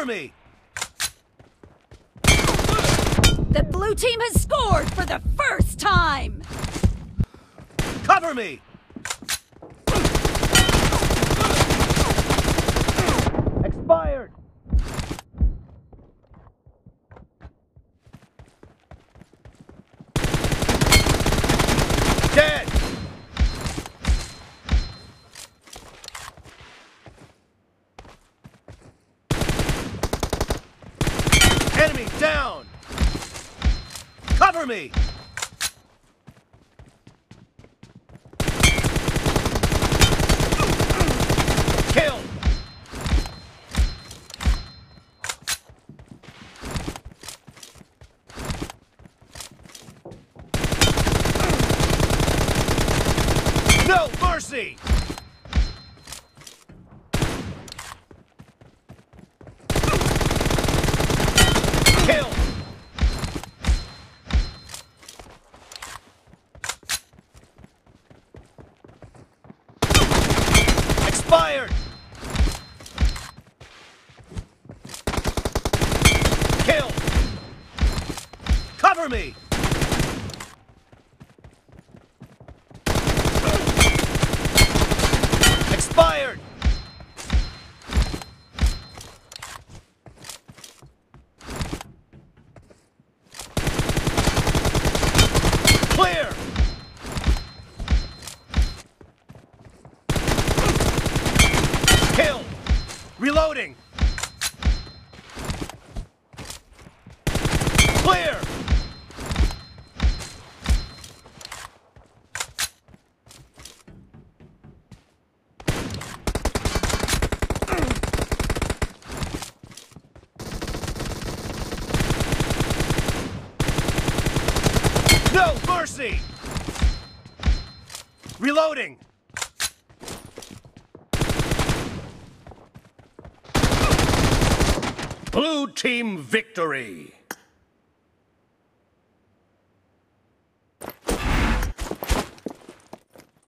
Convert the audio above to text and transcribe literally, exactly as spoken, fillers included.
Cover me! The blue team has scored for the first time! Cover me! Expired! Dead! Enemy down! Cover me! Kill! No mercy! Kill! Expired! Kill! Cover me! Expired! Clear! Kill! Reloading! Clear! No mercy! Reloading! Blue team victory!